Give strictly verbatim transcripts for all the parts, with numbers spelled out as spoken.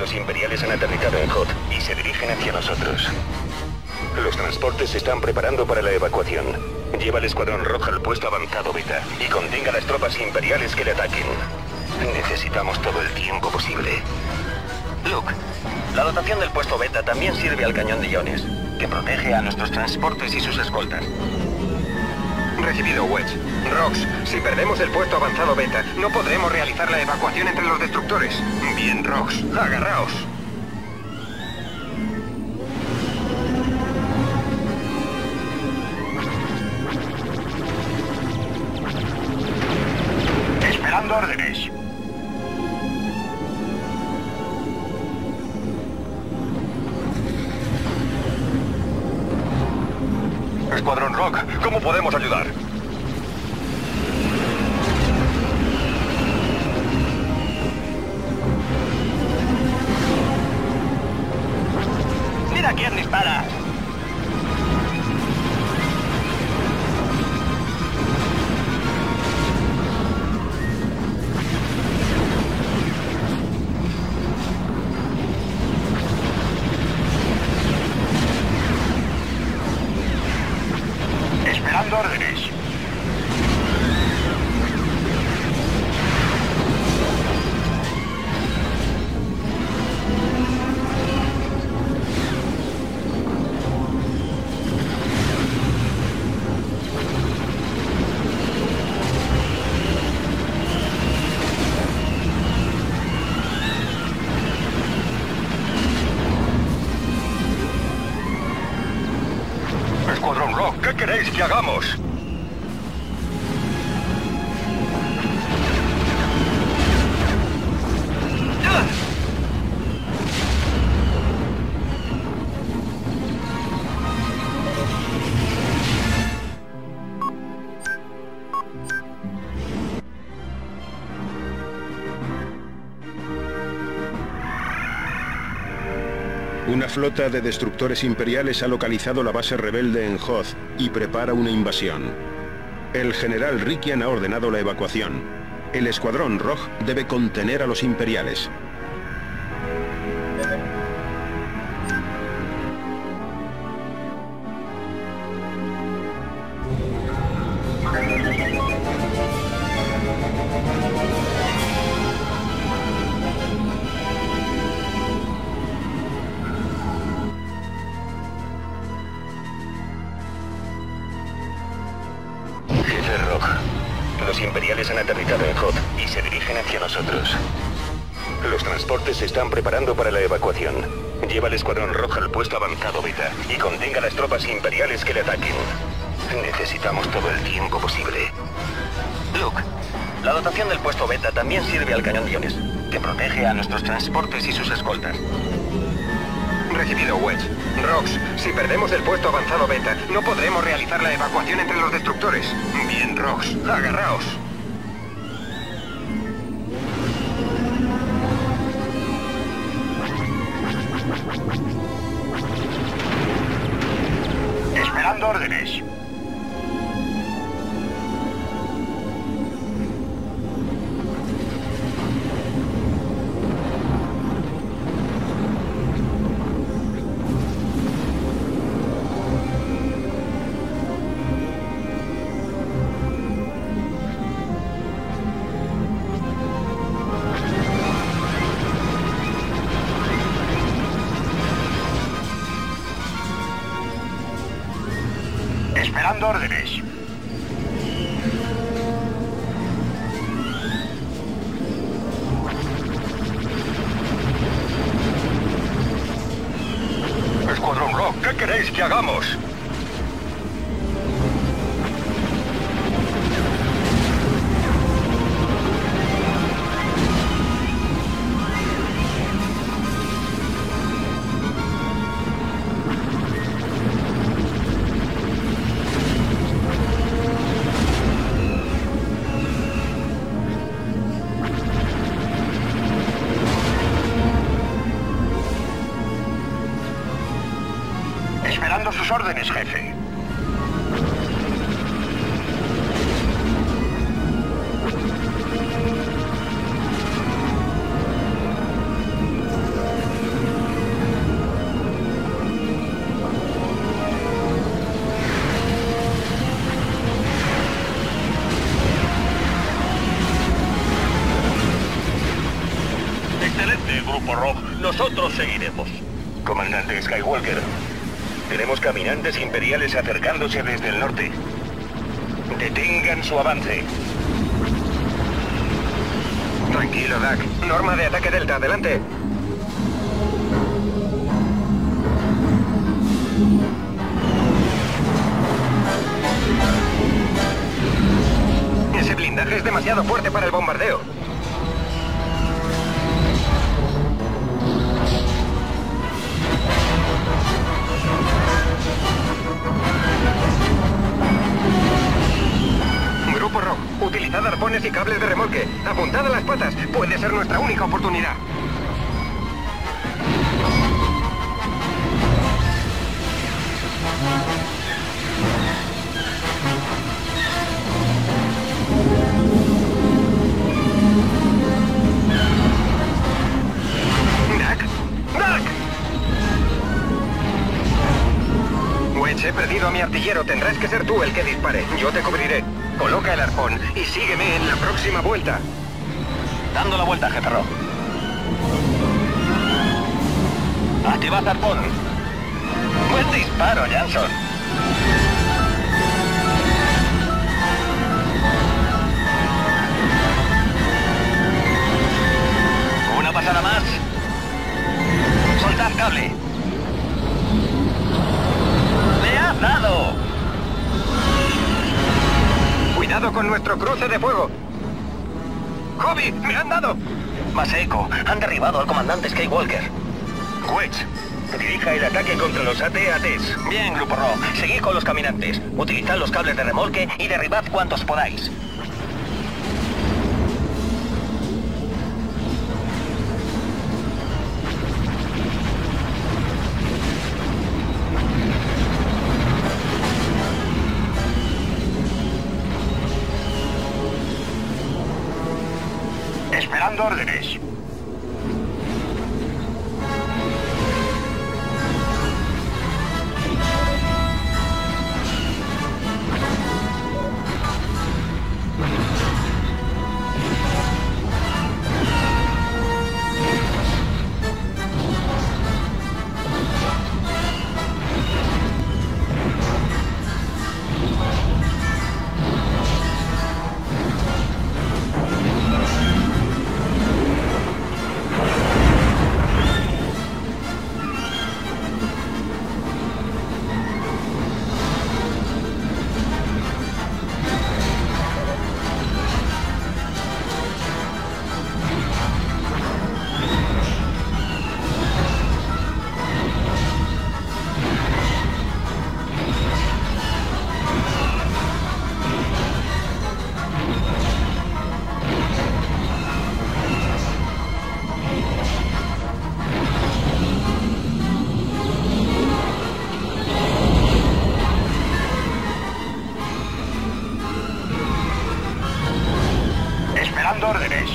Los imperiales han aterrizado en Hoth y se dirigen hacia nosotros. Los transportes se están preparando para la evacuación. Lleva el escuadrón rojo al puesto avanzado Beta y contenga a las tropas imperiales que le ataquen. Necesitamos todo el tiempo posible. Luke, la dotación del puesto Beta también sirve al cañón de iones, que protege a nuestros transportes y sus escoltas. Recibido, Wedge. Rox, si perdemos el puesto avanzado Beta, no podremos realizar la evacuación entre los destructores. Bien, Rox, agarraos. Esperando órdenes. Escuadrón Rock, ¿cómo podemos ayudar? ¡Mira quién dispara! Esperando órdenes. Escuadrón Rock, ¿qué queréis que hagamos? Una flota de destructores imperiales ha localizado la base rebelde en Hoth y prepara una invasión. El general Rikian ha ordenado la evacuación. El escuadrón Rogue debe contener a los imperiales. Los imperiales han aterrizado en Hoth y se dirigen hacia nosotros. Los transportes se están preparando para la evacuación. Lleva el escuadrón rojo al puesto avanzado Beta y contenga a las tropas imperiales que le ataquen. Necesitamos todo el tiempo posible. Luke, la dotación del puesto Beta también sirve al cañón de iones, que protege a nuestros transportes y sus escoltas. Recibido, Wedge. Rox, si perdemos el puesto avanzado Beta, no podremos realizar la evacuación entre los destructores. Bien, Rox, agarraos. Esperando órdenes. Esperando órdenes. Escuadrón Rock, ¿qué queréis que hagamos? Esperando sus órdenes, jefe. Adelante, Grupo Rogue. Nosotros seguiremos. Comandante Skywalker, tenemos caminantes imperiales acercándose desde el norte. Detengan su avance. Tranquilo, Dak. Norma de ataque Delta, adelante. Ese blindaje es demasiado fuerte para el bombardeo. Grupo Rogue, utilizad arpones y cables de remolque. Apuntad a las patas. Puede ser nuestra única oportunidad. ¡Dak! ¡Dak! Wedge, he perdido a mi artillero. Tendrás que ser tú el que dispare. Yo te cubriré. Coloca el arpón y sígueme en la próxima vuelta. Dando la vuelta, jefe Rogue. Activad arpón. Buen disparo, Jansson. Una pasada más. Soltad cable. ¡Le has dado! Cuidado con nuestro cruce de fuego. ¡Hobby! ¡Me han dado! Más eco. Han derribado al comandante Skywalker. Wedge, dirija el ataque contra los A T A Ts. Bien, Grupo Rogue. Seguid con los caminantes. Utilizad los cables de remolque y derribad cuantos podáis. Esperando órdenes. Esperando órdenes.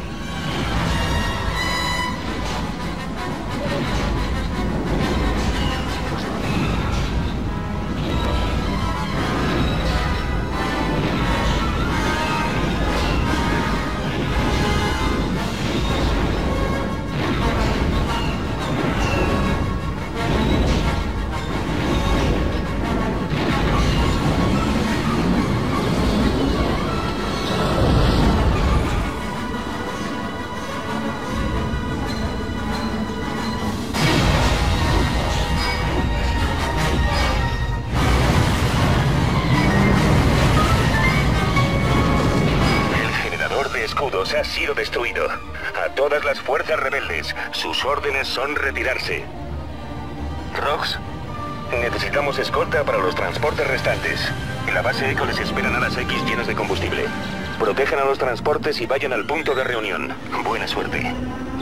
escudos ha sido destruido. A todas las fuerzas rebeldes, sus órdenes son retirarse. Rox, necesitamos escolta para los transportes restantes. En la base Eco les esperan a las X llenas de combustible. Protejan a los transportes y vayan al punto de reunión. Buena suerte.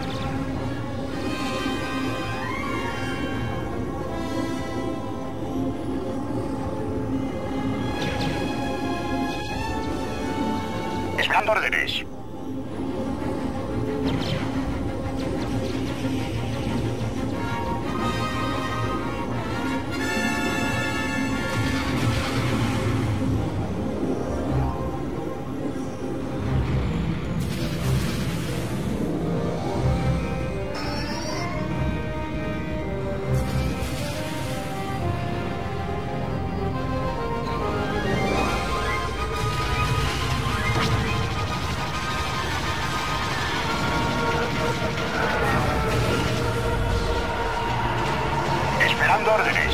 Esperando órdenes. Esperando órdenes.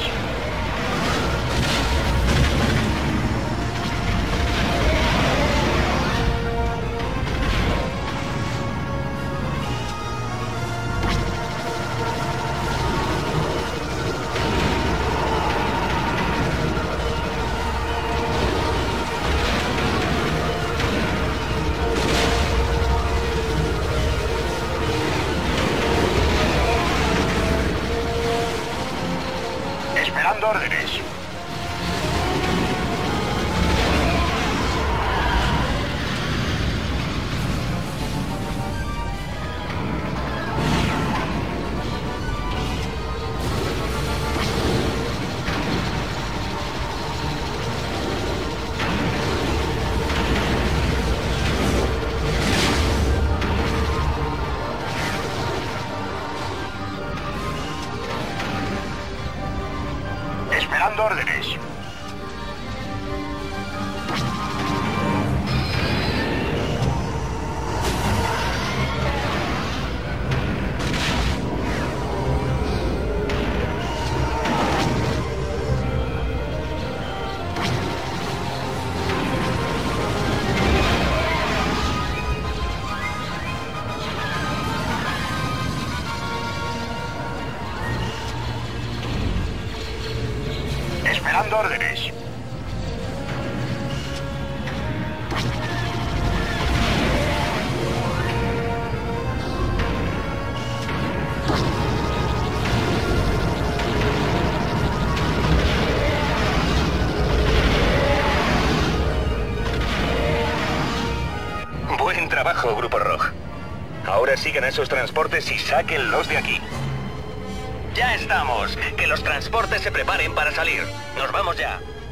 Esperando órdenes. Esperando órdenes. Esperando órdenes. Buen trabajo, Grupo Rogue. Ahora sigan a esos transportes y sáquenlos de aquí. Ya estamos. Que los transportes se preparen para salir. Nos vamos ya.